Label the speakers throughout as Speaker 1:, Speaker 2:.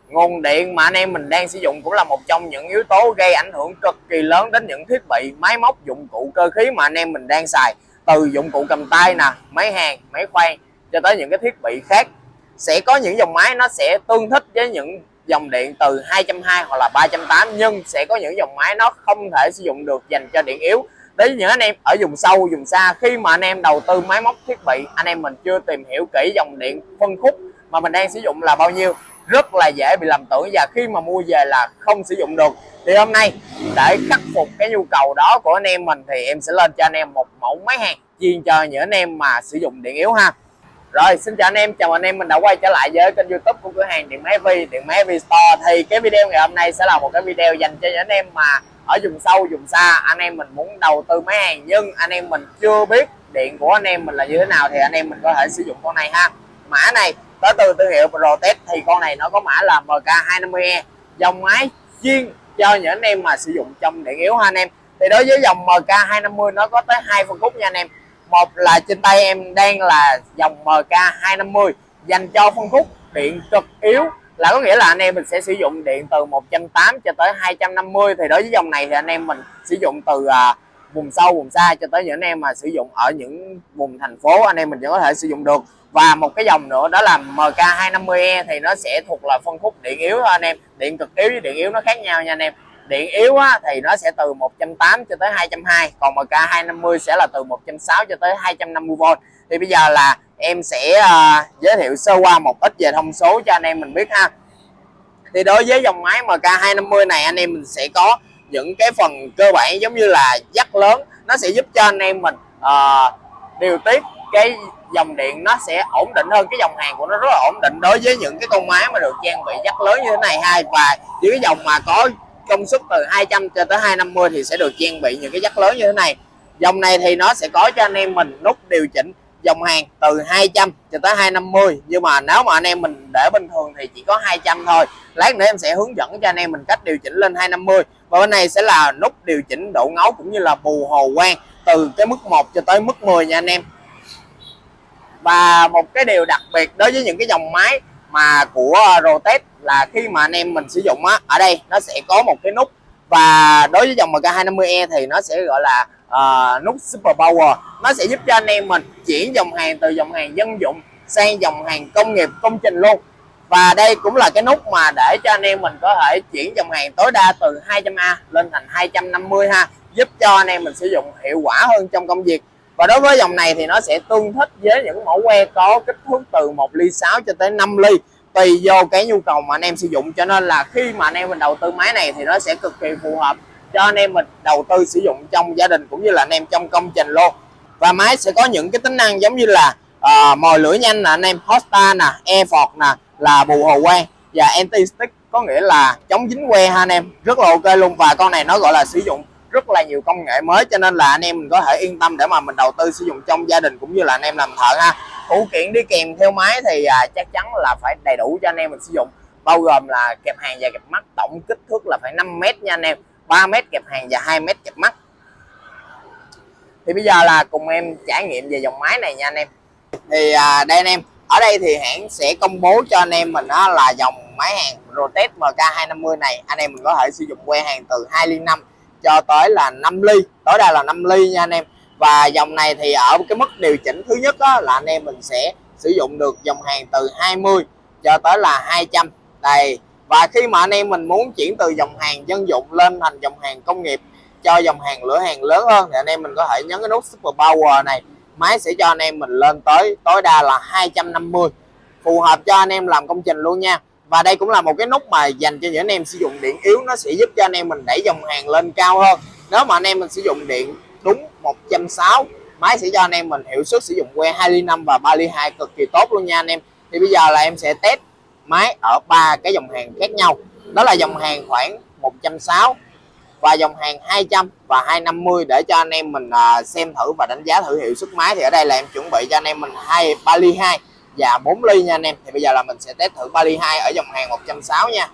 Speaker 1: Nguồn điện mà anh em mình đang sử dụng cũng là một trong những yếu tố gây ảnh hưởng cực kỳ lớn đến những thiết bị, máy móc, dụng cụ cơ khí mà anh em mình đang xài. Từ dụng cụ cầm tay nè, máy hàn, máy khoan cho tới những cái thiết bị khác. Sẽ có những dòng máy nó sẽ tương thích với những dòng điện từ 220 hoặc là 380, nhưng sẽ có những dòng máy nó không thể sử dụng được dành cho điện yếu. Đấy, những anh em ở vùng sâu, vùng xa, khi mà anh em đầu tư máy móc thiết bị, anh em mình chưa tìm hiểu kỹ dòng điện phân khúc mà mình đang sử dụng là bao nhiêu, rất là dễ bị lầm tưởng và khi mà mua về là không sử dụng được. Thì hôm nay để khắc phục cái nhu cầu đó của anh em mình thì em sẽ lên cho anh em một mẫu máy hàn chuyên cho những anh em mà sử dụng điện yếu ha. Rồi, xin chào anh em, chào anh em, mình đã quay trở lại với kênh YouTube của cửa hàng Điện Máy Vi, Điện Máy Vi Store. Thì cái video ngày hôm nay sẽ là một cái video dành cho những anh em mà ở vùng sâu, vùng xa, anh em mình muốn đầu tư máy hàn nhưng anh em mình chưa biết điện của anh em mình là như thế nào thì anh em mình có thể sử dụng con này ha. Mã này tới từ thương hiệu Protec, thì con này nó có mã là MK250E, dòng máy chuyên cho những anh em mà sử dụng trong điện yếu ha anh em. Thì đối với dòng MK250 nó có tới hai phân khúc nha anh em. Một là trên tay em đang là dòng MK250 dành cho phân khúc điện cực yếu, là có nghĩa là anh em mình sẽ sử dụng điện từ 180 cho tới 250. Thì đối với dòng này thì anh em mình sử dụng từ vùng sâu, vùng xa cho tới những anh em mà sử dụng ở những vùng thành phố, anh em mình vẫn có thể sử dụng được. Và một cái dòng nữa đó là MK250E thì nó sẽ thuộc là phân khúc điện yếu thôi anh em. Điện cực yếu với điện yếu nó khác nhau nha anh em. Điện yếu á, thì nó sẽ từ 180 cho tới 220, còn MK250 sẽ là từ 160 cho tới 250V. Thì bây giờ là em sẽ giới thiệu sơ qua một ít về thông số cho anh em mình biết ha. Thì đối với dòng máy MK250 này anh em mình sẽ có những cái phần cơ bản giống như là dắt lớn, nó sẽ giúp cho anh em mình điều tiết cái dòng điện nó sẽ ổn định hơn, cái dòng hàng của nó rất là ổn định đối với những cái con máy mà được trang bị dắt lớn như thế này ha. Và những cái dòng mà có công suất từ 200 cho tới 250 thì sẽ được trang bị những cái dắt lớn như thế này. Dòng này thì nó sẽ có cho anh em mình nút điều chỉnh dòng hàng từ 200 cho tới 250, nhưng mà nếu mà anh em mình để bình thường thì chỉ có 200 thôi. Lát nữa em sẽ hướng dẫn cho anh em mình cách điều chỉnh lên 250. Và bên này sẽ là nút điều chỉnh độ ngấu cũng như là bù hồ quang từ cái mức 1 cho tới mức 10 nha anh em. Và một cái điều đặc biệt đối với những cái dòng máy mà của Rotec là khi mà anh em mình sử dụng á, ở đây nó sẽ có một cái nút. Và đối với dòng MK250E thì nó sẽ gọi là nút Super Power. Nó sẽ giúp cho anh em mình chuyển dòng hàng từ dòng hàng dân dụng sang dòng hàng công nghiệp, công trình luôn. Và đây cũng là cái nút mà để cho anh em mình có thể chuyển dòng hàng tối đa từ 200A lên thành 250 ha, giúp cho anh em mình sử dụng hiệu quả hơn trong công việc. Và đối với dòng này thì nó sẽ tương thích với những mẫu que có kích thước từ 1,6 ly cho tới 5 ly, tùy vô cái nhu cầu mà anh em sử dụng. Cho nên là khi mà anh em mình đầu tư máy này thì nó sẽ cực kỳ phù hợp cho anh em mình đầu tư sử dụng trong gia đình cũng như là anh em trong công trình luôn. Và máy sẽ có những cái tính năng giống như là mồi lửa nhanh nè anh em, hot start nè, e-ford nè, là bù hồ quang và anti stick, có nghĩa là chống dính que ha anh em, rất là ok luôn. Và con này nó gọi là sử dụng rất là nhiều công nghệ mới, cho nên là anh em mình có thể yên tâm để mà mình đầu tư sử dụng trong gia đình cũng như là anh em làm thợ ha. Phụ kiện đi kèm theo máy thì chắc chắn là phải đầy đủ cho anh em mình sử dụng, bao gồm là kẹp hàng và kẹp mắt, tổng kích thước là phải 5 mét nha anh em, 3 mét kẹp hàng và 2 mét kẹp mắt. Thì bây giờ là cùng em trải nghiệm về dòng máy này nha anh em. Thì đây anh em, ở đây thì hãng sẽ công bố cho anh em mình đó là dòng máy hàng Rotec MK250 này anh em mình có thể sử dụng que hàng từ 2,5 ly cho tới là 5 ly, tối đa là 5 ly nha anh em. Và dòng này thì ở cái mức điều chỉnh thứ nhất đó, là anh em mình sẽ sử dụng được dòng hàng từ 20 cho tới là 200 đây. Và khi mà anh em mình muốn chuyển từ dòng hàng dân dụng lên thành dòng hàng công nghiệp cho dòng hàng lửa hàng lớn hơn thì anh em mình có thể nhấn cái nút Super Power này, máy sẽ cho anh em mình lên tới tối đa là 250, phù hợp cho anh em làm công trình luôn nha. Và đây cũng là một cái nút mà dành cho những anh em sử dụng điện yếu, nó sẽ giúp cho anh em mình đẩy dòng hàng lên cao hơn. Nếu mà anh em mình sử dụng điện đúng 160, máy sẽ cho anh em mình hiệu suất sử dụng que 2,5 ly và 3,2 ly cực kỳ tốt luôn nha anh em. Thì bây giờ là em sẽ test máy ở 3 cái dòng hàng khác nhau, đó là dòng hàng khoảng 160 và dòng hàng 200 và 250 để cho anh em mình xem thử và đánh giá thử hiệu suất máy. Thì ở đây là em chuẩn bị cho anh em mình 3,2 ly và 4 ly nha anh em. Thì bây giờ là mình sẽ test thử 3,2 ly ở dòng hàng 160 nha.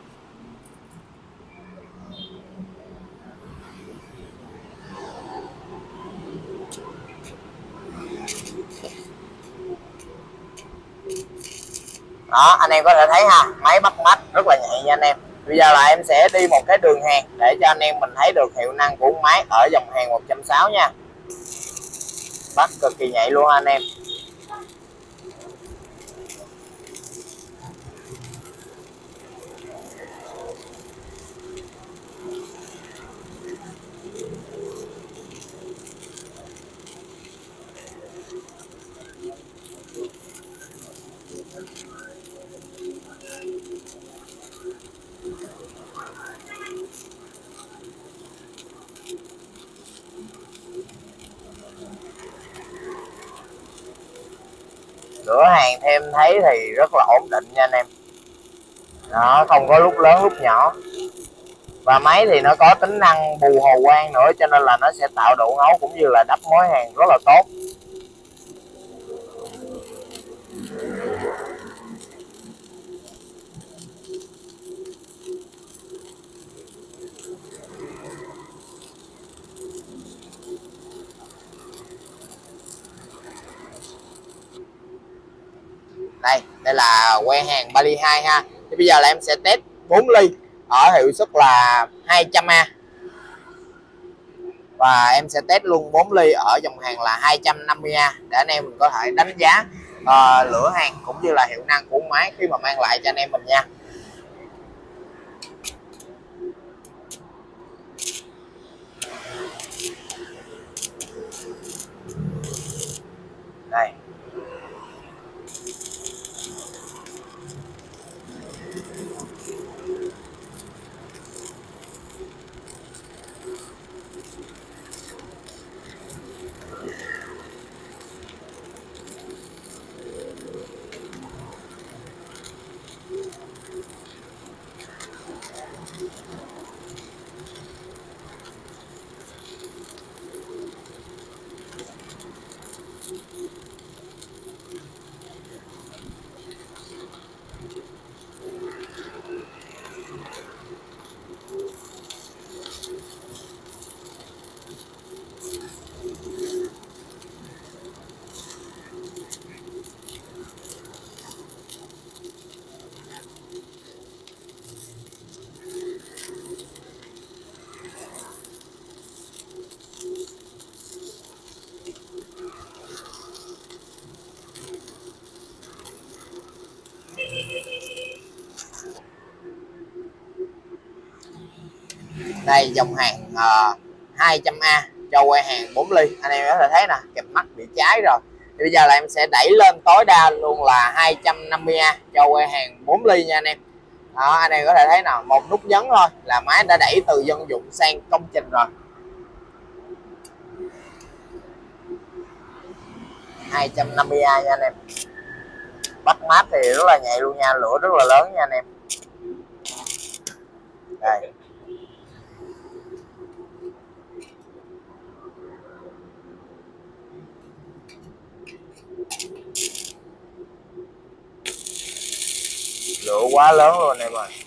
Speaker 1: Đó, anh em có thể thấy ha, máy bắt mắt rất là nhạy vậy nha anh em. Bây giờ là em sẽ đi một cái đường hàng để cho anh em mình thấy được hiệu năng của máy ở dòng hàng 160 nha. Bắt cực kỳ nhạy luôn anh em. Lửa hàng thêm thấy thì rất là ổn định nha anh em. Nó không có lúc lớn lúc nhỏ. Và máy thì nó có tính năng bù hồ quang nữa, cho nên là nó sẽ tạo độ ngấu cũng như là đắp mối hàng rất là tốt. Đây là que hàng Bali 2 ha. Thì bây giờ là em sẽ test 4 ly ở hiệu suất là 200A. Và em sẽ test luôn 4 ly ở dòng hàng là 250A để anh em mình có thể đánh giá lửa hàng cũng như là hiệu năng của máy khi mà mang lại cho anh em mình nha. Đây. Đây dòng hàng 200A cho que hàng 4 ly. Anh em có thể thấy nè, kẹp mắt bị cháy rồi. Thì bây giờ là em sẽ đẩy lên tối đa luôn là 250A cho que hàng 4 ly nha anh em. Đó, anh em có thể thấy nào, một nút nhấn thôi là máy đã đẩy từ dân dụng sang công trình rồi. 250A nha anh em. Bắt mát thì rất là nhạy luôn nha, lửa rất là lớn nha anh em. Đây. Lửa quá lớn luôn anh em ơi.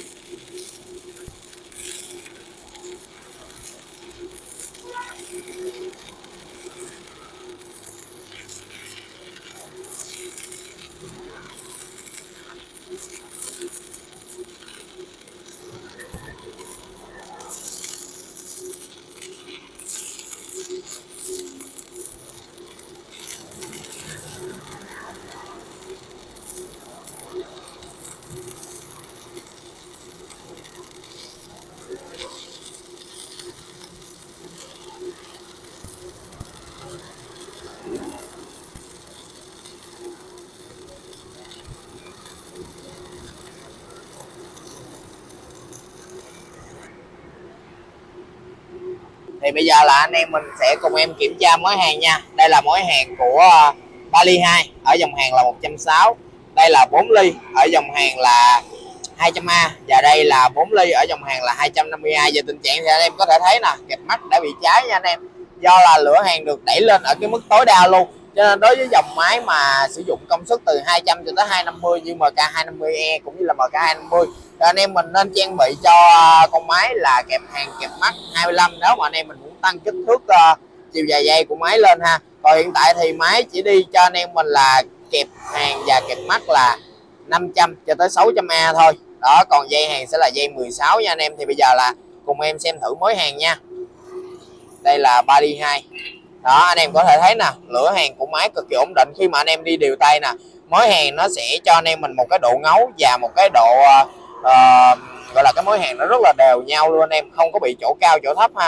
Speaker 1: Thì bây giờ là anh em mình sẽ cùng em kiểm tra mối hàng nha. Đây là mối hàng của Bali 2 ở dòng hàng là 160. Đây là 4 ly ở dòng hàng là 200A. Và đây là 4 ly ở dòng hàng là 250A. Về tình trạng thì anh em có thể thấy nè, kẹp mắt đã bị cháy nha anh em. Do là lửa hàng được đẩy lên ở cái mức tối đa luôn. Cho nên đối với dòng máy mà sử dụng công suất từ 200 cho tới 250 như MK250E cũng như là MK250, thì anh em mình nên trang bị cho con máy là kẹp hàng kẹp mắt 25 nếu mà anh em mình muốn tăng kích thước chiều dài dây của máy lên ha. Còn hiện tại thì máy chỉ đi cho anh em mình là kẹp hàng và kẹp mắt là 500 cho tới 600A thôi. Đó, còn dây hàng sẽ là dây 16 nha anh em. Thì bây giờ là cùng em xem thử mối hàng nha. Đây là 3D2. Đó, anh em có thể thấy nè, lửa hàng của máy cực kỳ ổn định. Khi mà anh em đi điều tay nè, mối hàng nó sẽ cho anh em mình một cái độ ngấu và một cái độ gọi là cái mối hàng nó rất là đều nhau luôn anh em, không có bị chỗ cao chỗ thấp ha.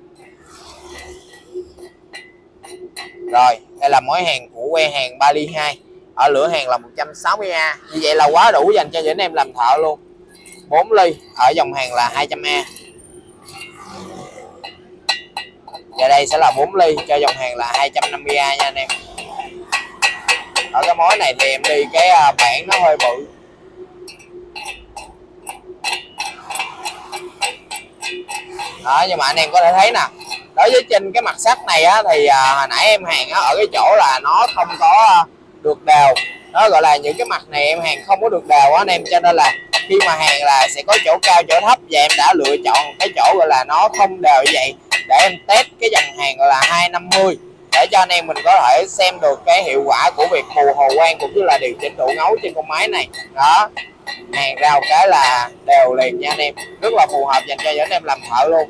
Speaker 1: Rồi, đây là mối hàng của que hàng 3 ly 2. Ở lửa hàng là 160A. Như vậy là quá đủ dành cho những em làm thợ luôn. 4 ly ở dòng hàng là 200A. Và đây sẽ là 4 ly cho dòng hàng là 250A nha anh em. Ở cái mối này thì em đi cái bảng nó hơi bự. Đó, nhưng mà anh em có thể thấy nè, đối với trên cái mặt sắt này á, thì hồi nãy em hàng á, ở cái chỗ là nó không có được đều. Nó gọi là những cái mặt này em hàng không có được đều á anh em, cho nên là khi mà hàng là sẽ có chỗ cao chỗ thấp, và em đã lựa chọn cái chỗ gọi là nó không đều như vậy để em test cái dòng hàng gọi là 250 để cho anh em mình có thể xem được cái hiệu quả của việc bù hồ quang cũng như là điều chỉnh độ ngấu trên con máy này. Đó, hàng ra một cái là đều liền nha anh em, rất là phù hợp dành cho những anh em làm thợ luôn.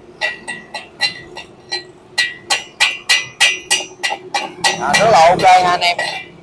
Speaker 1: Đó, rất là ok ha anh em.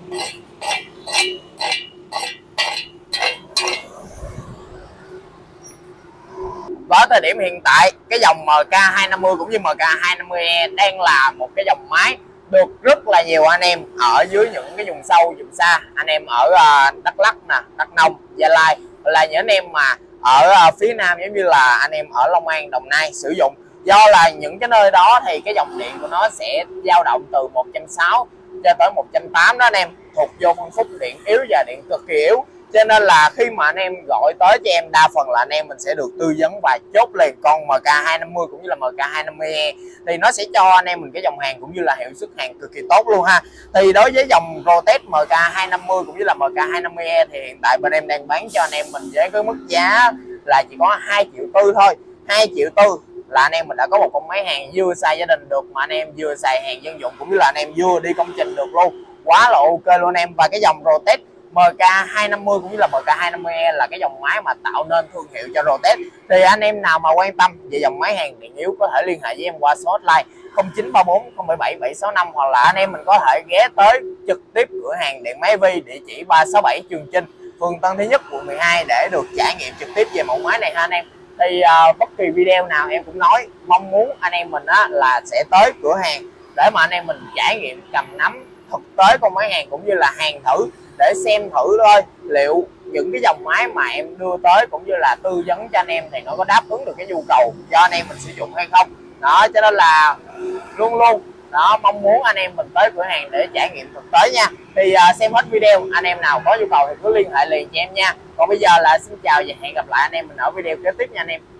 Speaker 1: Với thời điểm hiện tại, cái dòng MK250 cũng như MK250E đang là một cái dòng máy được rất là nhiều anh em ở dưới những cái vùng sâu, vùng xa. Anh em ở Đắk Lắk nè, Đắk Nông, Gia Lai, là những anh em mà ở phía Nam giống như là anh em ở Long An, Đồng Nai sử dụng. Do là những cái nơi đó thì cái dòng điện của nó sẽ dao động từ 160 cho tới 180 đó anh em, thuộc vô phân khúc điện yếu và điện cực kỳ yếu. Cho nên là khi mà anh em gọi tới cho em, đa phần là anh em mình sẽ được tư vấn và chốt liền con MK250 cũng như là MK250E. Thì nó sẽ cho anh em mình cái dòng hàng cũng như là hiệu suất hàng cực kỳ tốt luôn ha. Thì đối với dòng Rotex MK250 cũng như là MK250E thì hiện tại bên em đang bán cho anh em mình với cái mức giá là chỉ có 2,4 triệu thôi. 2,4 triệu là anh em mình đã có một con máy hàng vừa xài gia đình được, mà anh em vừa xài hàng dân dụng cũng như là anh em vừa đi công trình được luôn. Quá là ok luôn em. Và cái dòng Rotex MK250 cũng như là MK250E là cái dòng máy mà tạo nên thương hiệu cho Rotex. Thì anh em nào mà quan tâm về dòng máy hàng điện yếu có thể liên hệ với em qua số hotline 0934 077 765, hoặc là anh em mình có thể ghé tới trực tiếp cửa hàng điện máy Vi, địa chỉ 367 Trường Chinh, phường Tân Thế Nhất, quận 12 để được trải nghiệm trực tiếp về mẫu máy này ha anh em. Thì bất kỳ video nào em cũng nói mong muốn anh em mình là sẽ tới cửa hàng để mà anh em mình trải nghiệm cầm nắm thực tế con máy hàng cũng như là hàng thử, để xem thử thôi liệu những cái dòng máy mà em đưa tới cũng như là tư vấn cho anh em thì nó có đáp ứng được cái nhu cầu cho anh em mình sử dụng hay không. Đó, cho nên là luôn luôn đó mong muốn anh em mình tới cửa hàng để trải nghiệm thực tế nha. Thì xem hết video, anh em nào có nhu cầu thì cứ liên hệ liền cho em nha. Còn bây giờ là xin chào và hẹn gặp lại anh em mình ở video kế tiếp nha anh em.